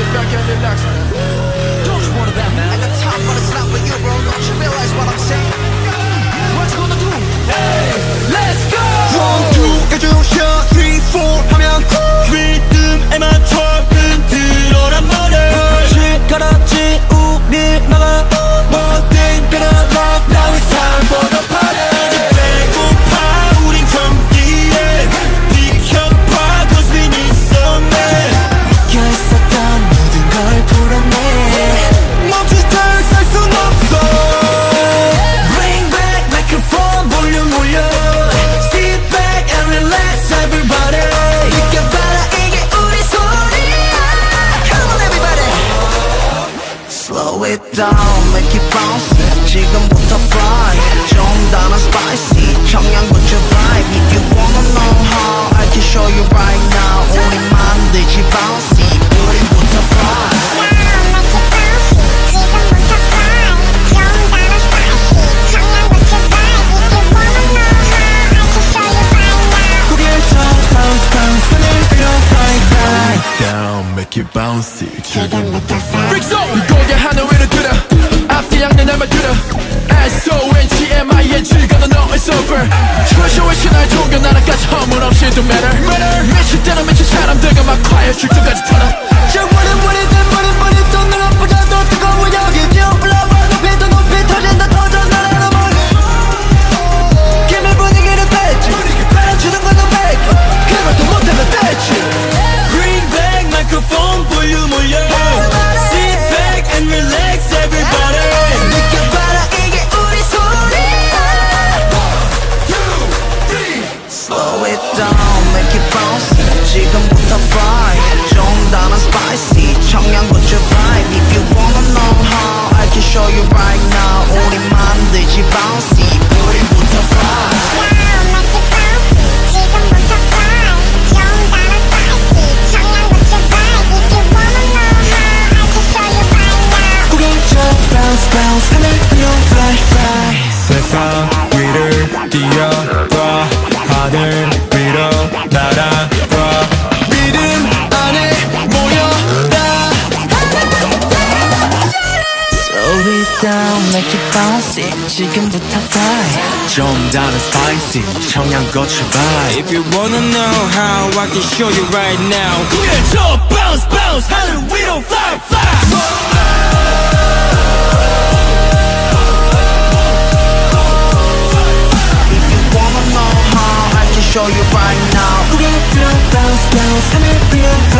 back and relax. Don't you wanna that, man? At the top, but it's not for you, bro. Don't you realize what I'm saying? What's gonna do? Hey, let's go! 1, 2, 가져오셔 3, 4 하면 리듬에 맞춰 흔들어란 말을 그렇지 우릴 막아 뭐든 gonna rock now it's time for the party 이제 배고파 우린 경기에 비켜봐 cause we need some man 껴있었던 모든 걸 풀어내 멈출 땐살순 없어 Bring back microphone 볼륨 올려 Sit back and relax everybody 느껴봐라 이게 우리 소리야 Come on everybody Slow it down make it bounce 지금부터 fly 좀 더 spicy 청양고추 vibe If you wanna know how I can show you right now 우리 만들지 bouncy 우리부터 fly Make it bouncy 고개 하늘 위로 들어 앞뒤 양내 날만 들어 SONGMIN 즐거운 너 it's over 트레셔 외치 날 종교 나라까지 허물 없이 don't matter 미칠 때는 미친 사람들과 막 quiet 출전까지 털어 저 머리 또 눈앞보다 더 뜨거워 여기 띄워불러봐 높이 더 높이 터진다 터져 나라로 멀리 김을 분위기를 뺐지 빨아주는 건 너 백 그것도 못하면 됐지 Bring back microphone 볼륨 올려 Sit back and relax everybody 느껴봐라 이게 우리 소리야 1, 2, 3 Slow it down make it bounce 지금부터 fly 좀 더 spicy 청양고추 vibe If you wanna know how I can show you right now 우리 만들지 bouncy 우리부터 fly Bounce, bounce, 하늘 위로 fly, fly 세상 위를 뛰어봐 하늘 위로 날아가 믿음 안에 모여라 Slow it down, make it bouncy 지금부터 fly 좀 다른 spicy 청양고추 vibe If you wanna know how I can show you right now 구해줘 bounce bounce 하늘 위로 fly fly Show you right now. Bounce, bounce, 하늘 위로 fly.